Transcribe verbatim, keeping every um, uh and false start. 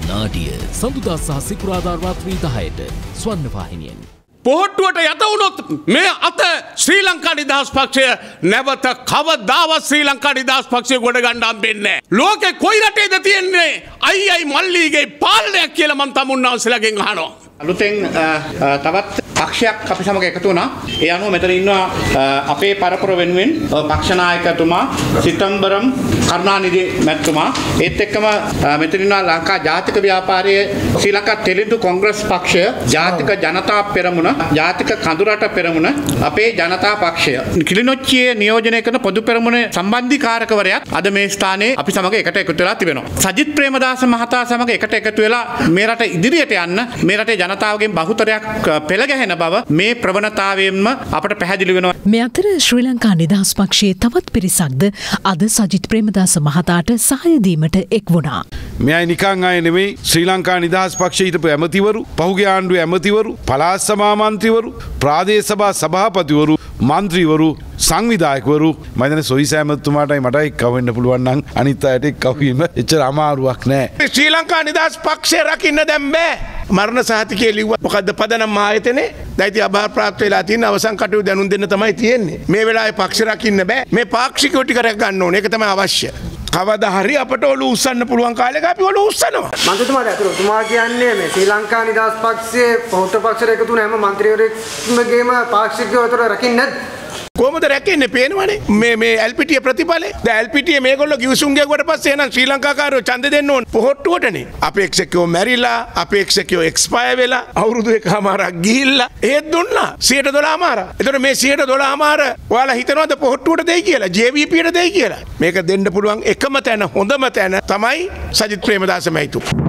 නාටිය සඳුදා සහ සිකුරාදා රාත්‍රී දහයට ස්වර්ණවාහිනියෙන්. පොහොට්ටුවට යට වුණොත් මේ අත ශ්‍රී ලංකා නිදහස් පක්ෂය නැවත කවදාවත් ශ්‍රී ලංකා නිදහස් පක්ෂය ගොඩ ගන්න හම්බෙන්නේ නැහැ. ලෝකේ කොයි රටේද තියෙන්නේ අයියි මල්ලිගේ පාලනයක් කියලා මම තමුන්නාන්සලාගෙන් අහනවා. අලුතෙන් තවත් පක්ෂයක් අපි සමග එකතු වුණා. ඒ අනුව මෙතන ඉන්නවා අපේ පරපුර වෙනුවෙන් පක්ෂ නායකතුමා සිතම්බරම් කරුණානිධි මැතිතුමා. ඒත් එක්කම මෙතන ඉන්නවා ලංකා ජාතික ව්‍යාපාරයේ ශ්‍රී ලංකා තෙලිඳු කොංග්‍රස් පක්ෂය, ජාතික ජනතා පෙරමුණ, ජාතික කඳුරට පෙරමුණ, අපේ ජනතා පක්ෂය. කිලිනොච්චියේ නියෝජනය කරන පොදු පෙරමුණේ සම්බන්ධීකාරකවරයාත් අද මේ ස්ථානයේ අපි සමග එකට එකතු වෙලා තිබෙනවා. සජිත් ප්‍රේමදාස මහතා සමග එකට එකතු වෙලා මේ රට ඉදිරියට යන්න මේ රටේ ජනතාවගෙන් බහුතරයක් පෙළ ගැහෙන බව මේ ප්‍රවණතාවයෙන්ම අපට පැහැදිලි වෙනවා. මේ අතර ශ්‍රී ලංකා නිදහස් පක්ෂයේ තවත් පිරිසක්ද අද සජිත් ප්‍රේමදාස මහතාට සහාය දීමට එක් වුණා. මෙයයි නිකං අය නෙමෙයි ශ්‍රී ලංකා නිදහස් පක්ෂයේ හිටපු ඇමතිවරු, පහුගිය ආණ්ඩුවේ ඇමතිවරු, පළාත් සභා මන්ත්‍රීවරු, ප්‍රාදේශ සභා සභාපතිවරු, මන්ත්‍රීවරු, සංවිධායකවරු මම හිතන්නේ සොයිස ඇමතුමාටයි මටයි එක්කව වෙන්න පුළුවන් නම් අනිත් අයට එක්කව වීම එච්චර අමාරුවක් නෑ. ශ්‍රී ලංකා නිදහස් පක්ෂය රකින්න දැන් බෑ. මරණ සහතිකයේ ලිව්වා. මොකද්ද පදනම් ආයතනේ? දැන් ඉතින් අභාර ප්‍රාප්ත වෙලා තියෙන අවසන් කටයුතු දැනුම් දෙන්න තමයි තියෙන්නේ. මේ වෙලාවේ පක්ෂ රකින්න බෑ. මේ පාක්ෂිකව ටික රැක ගන්න ඕනේ. ඒක තමයි අවශ්‍ය. කවදා හරි අපට ඔලු උස්සන්න පුළුවන් කාලෙක අපි ඔලු උස්සනවා. මන්ත්‍රීතුමාට අතට තුමා කියන්නේ මේ ශ්‍රී ලංකා නිදහස් පක්ෂයේ පෞද්ගල පක්ෂයට එකතු වුණ හැම මන්ත්‍රීවරයෙක්ගේම පාක්ෂිකව අතට රකින්නේ නැද්ද? කොහොමද රැකෙන්නේ පේනවනේ මේ මේ එල්පිටිය ප්‍රතිඵලේ. දැන් එල්පිටිය මේගොල්ලෝ ගිවිසුම් ගැව්වට පස්සේ එහෙනම් ශ්‍රී ලංකාකාරයෝ ඡන්ද දෙන්න ඕන පොහොට්ටුවටනේ. අපේක්ෂකයෝ මැරිලා, අපේක්ෂකයෝ එක්ස්පයර් වෙලා, අවුරුදු එකමාරක් ගිහිල්ලා ඒත් දුන්නා සියයට දොළහ මාර. එතකොට මේ සියයට දොළහ මාර ඔයාලා හිතනවද පොහොට්ටුවට දෙයි කියලා? ජේ වී පීට දෙයි කියලා? මේක දෙන්න පුළුවන් එකම තැන, හොඳම තැන තමයි සජිත් ප්‍රේමදාස මැතිතුමා.